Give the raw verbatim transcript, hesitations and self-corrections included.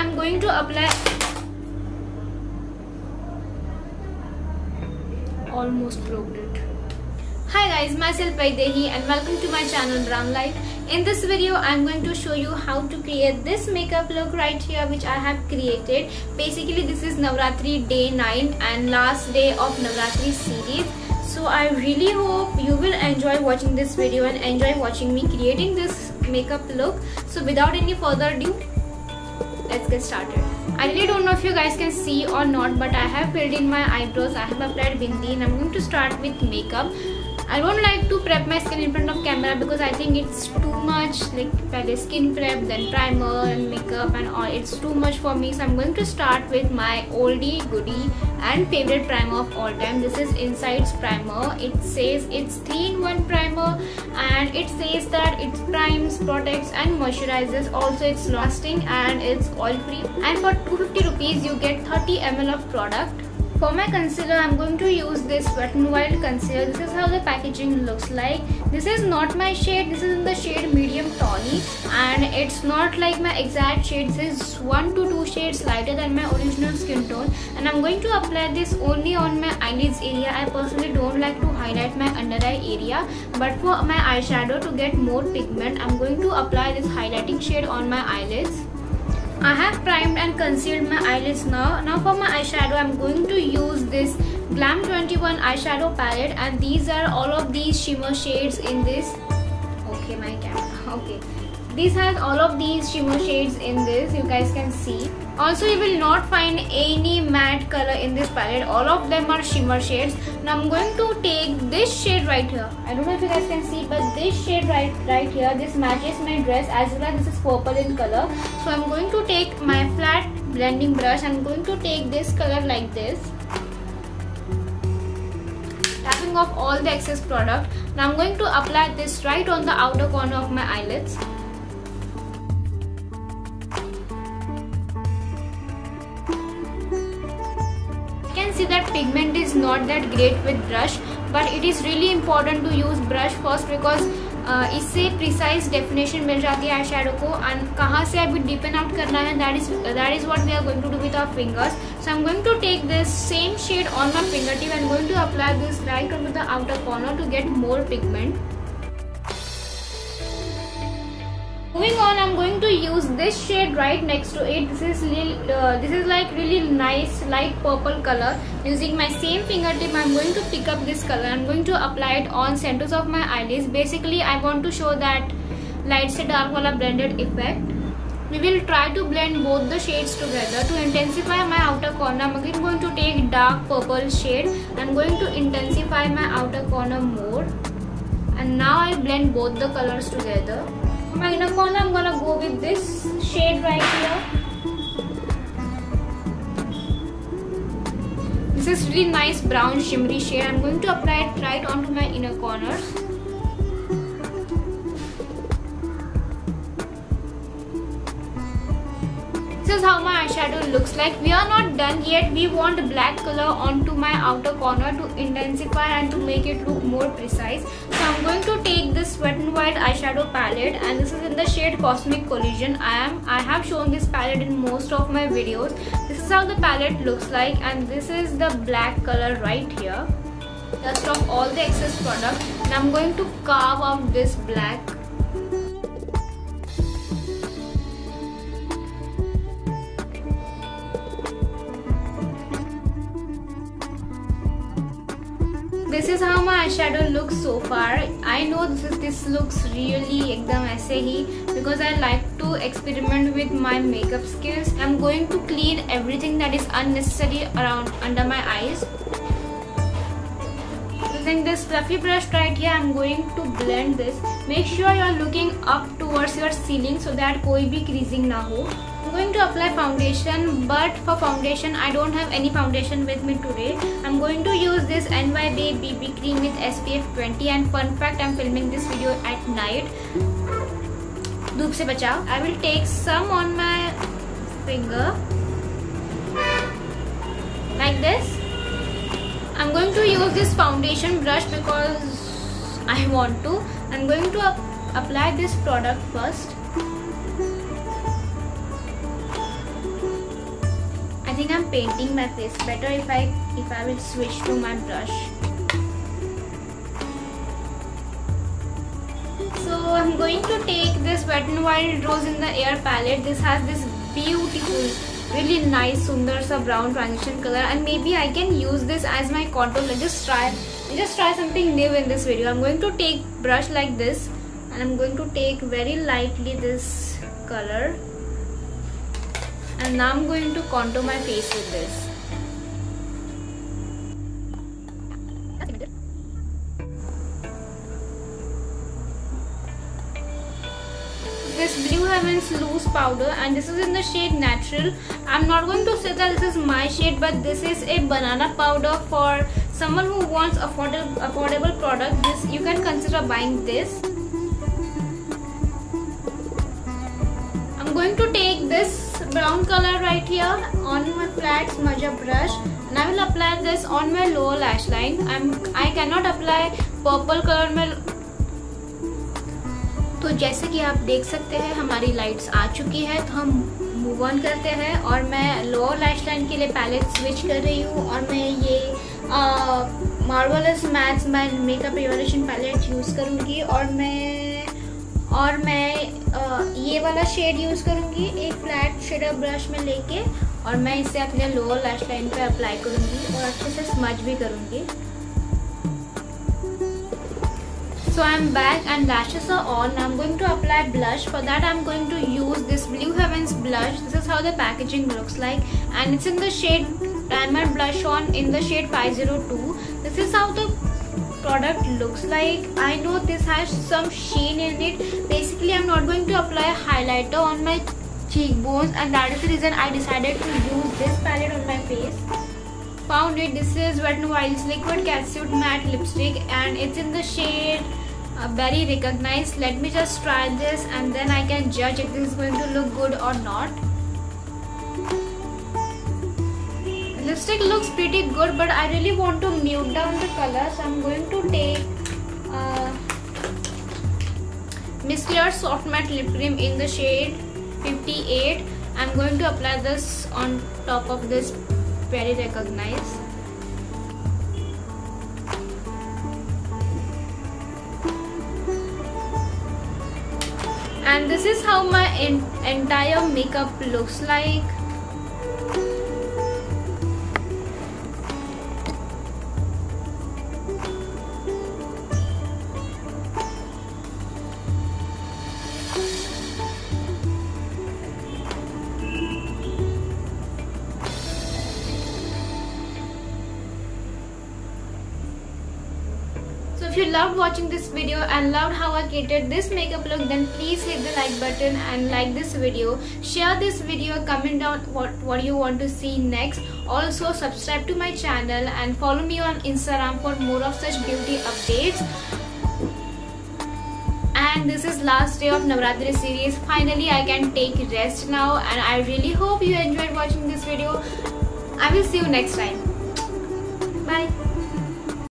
I'm going to apply. Almost broke it. Hi guys, myself Vaidehi and welcome to my channel Brown Light. In this video, I'm going to show you how to create this makeup look right here, which I have created. Basically, this is Navratri day nine and last day of Navratri series. So I really hope you will enjoy watching this video and enjoy watching me creating this makeup look. So without any further ado, let's get started. I really don't know if you guys can see or not, but I have filled in my eyebrows, I have applied bindi, and I'm going to start with makeup. I don't like to prep my skin in front of camera because I think it's too much, like pehle skin prep, then primer and makeup and all. It's too much for me, so I'm going to start with my oldie goodie and favorite primer of all time. This is Insights primer. It says it's three in one primer and it says that it primes, protects and moisturizes. Also it's lasting and it's oil free, and for two hundred fifty rupees you get thirty milliliters of product. For my concealer, I'm going to use this Wet n Wild concealer. This is how the packaging looks like. This is not my shade. This is in the shade medium tawny, and it's not like my exact shade. This is one to two shades lighter than my original skin tone, and I'm going to apply this only on my eyelids area. I personally don't like to highlight my under eye area, but for my eyeshadow to get more pigment, I'm going to apply this highlighting shade on my eyelids. I have primed and concealed my eyelids now. Now for my eyeshadow, I'm going to use this Glam twenty-one eyeshadow palette, and these are all of these shimmer shades in this. Okay, my camera. Okay. These has all of these shimmer shades in this, you guys can see. Also, you will not find any matte color in this palette. All of them are shimmer shades. Now I'm going to take this shade right here. I don't know if you guys can see, but this shade right right here, this matches my dress, as well as this is purple in color. So I'm going to take my flat blending brush. I'm going to take this color like this, tapping off all the excess product. Now I'm going to apply this right on the outer corner of my eyelids. See that pigment is not that great with brush, but it is really important to use brush first because uh, इससे precise definition मिल जाती है eyeshadow को, and कहाँ से अभी deepen out करना है, that is that is what we are going to do with our fingers. So I'm going to take this same shade on my fingertip and going to apply this right onto the outer corner to get more pigment. Moving on, I'm going to use this shade right next to it. This is uh, this is like really nice light purple color. Using my same fingertip, I'm going to pick up this color. I'm going to apply it on centers of my eyelids. Basically, I want to show that light se dark wala blended effect. We will try to blend both the shades together. To intensify my outer corner, I'm again going to take dark purple shade. I'm going to intensify my outer corner more. And now I blend both the colors together. For my inner corner, I'm gonna go with this shade right here. This is really nice brown shimmery shade. I'm going to apply it right onto my inner corners. This is how my eyeshadow looks like. We are not done yet. We want black color onto my outer corner to intensify and to make it look more precise. So I'm going to take this Wet n Wild eyeshadow palette, and this is in the shade Cosmic Collision. I am I have shown this palette in most of my videos. This is how the palette looks like, and this is the black color right here. Dust off all the excess product, and I'm going to carve out this black. This is how my eyeshadow looks so far. I know this is, this looks really ekdam aise hi because I like to experiment with my makeup skills. I'm going to clean everything that is unnecessary around under my eyes. Using this fluffy brush right here, I'm going to blend this. Make sure you are looking up towards your ceiling so that koi bhi creasing na ho. I'm going to apply foundation, but for foundation I don't have any foundation with me today. I'm going to use this N Y Bae B B cream with S P F twenty, and fun fact, I'm filming this video at night. Dhoop se bachao. I will take some on my finger like this. I'm going to use this foundation brush because I want to. I'm going to apply this product first. I think I'm painting my face better if I if I will switch to my brush. So I'm going to take this Wet n Wild Rose in the Air palette. This has this beautiful, really nice sundar sa brown transition color, and maybe I can use this as my contour. Let's just try just try something new in this video. I'm going to take brush like this, and I'm going to take very lightly this color, and now I'm going to contour my face with this. This Blue Heavens loose powder, and this is in the shade Natural. I'm not going to say that this is my shade, but this is a banana powder for someone who wants affordable affordable product. This you can consider buying this. I'm going to take this brown color right here on my flat smudger brush, and I will apply this on my lower lash line. I'm I cannot apply purple color में. तो जैसे कि आप देख सकते हैं हमारी lights आ चुकी है, तो हम मूव ऑन करते हैं। और मैं लोअर लैश लाइन के लिए पैलेट स्विच कर रही हूँ, और मैं ये Marvellous Mattes Makeup Revolution palette use करूँगी, और मैं और मैं आ, ये वाला शेड यूज़ करूँगी एक फ्लैट शेडर ब्रश में लेके, और मैं इसे अपने लोअर लैश लाइन पे अप्लाई करूँगी और अच्छे से स्मज भी करूँगी। So I'm back and lashes are on. I'm going to apply blush. For that I'm going to use this Blue Heavens blush. This is how the packaging looks like, and it's in the shade Diamond Blush On in the shade five oh two. This is how the product looks like. I know this has some sheen in it. Basically I'm not going to apply a highlighter on my cheekbones, and that is the reason I decided to use this palette on my face. Found it. This is Wet n Wild's Liquid Catsuit Matte Lipstick, and it's in the shade uh, Very Recognized. Let me just try this, and then I can judge if this is going to look good or not. The lipstick looks pretty good, but I really want to mute down the color, so I'm going to take uh, Miss Claire Soft Matte Lip Cream in the shade fifty-eight. I'm going to apply this on top of this Very Recognized. And this is how my en entire makeup looks like. If you loved watching this video and loved how I created this makeup look, then please hit the like button and like this video. Share this video, comment down what, what you want to see next. Also subscribe to my channel and follow me on Instagram for more of such beauty updates. And this is last day of Navratri series. Finally I can take rest now, and I really hope you enjoyed watching this video. I will see you next time. Bye.